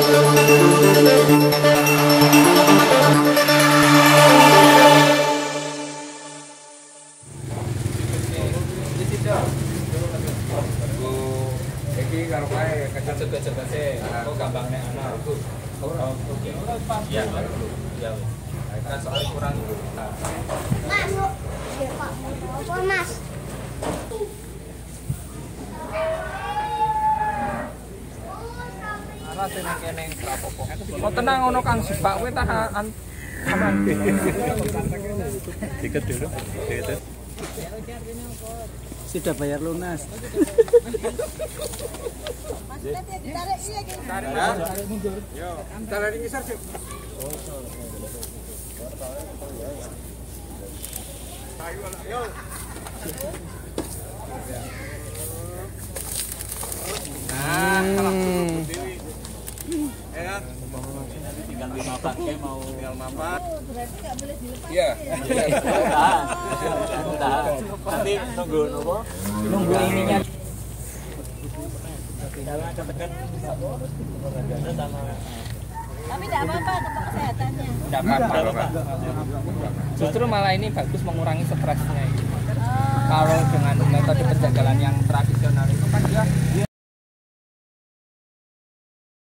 Iki karo kae kecet-kecet kok gampang nek ana itu. Ora oke. Iya, ya. Kan soal kurang itu. Mas, ya Pak, apa Mas? Ana sing kene rapopo. Kok tenang ngono Kang Sibak kowe tahan aman. Tiket dulu. Tiket. Sudah bayar lunas. Ditarik iya gitu. Tarik mundur. Yo, tarik ngisor, Cuk. Yo. Tinggal 5 pakai mau Tinggal mapat. Berarti nggak boleh dilepas. Iya. Nanti nunggu nopo? Nunggu ininya. Tapi nggak apa-apa untuk kesehatannya. Enggak apa-apa. Justru malah ini bagus mengurangi stresnya itu. Kalau dengan metode penjagalan yang tradisional itu kan dia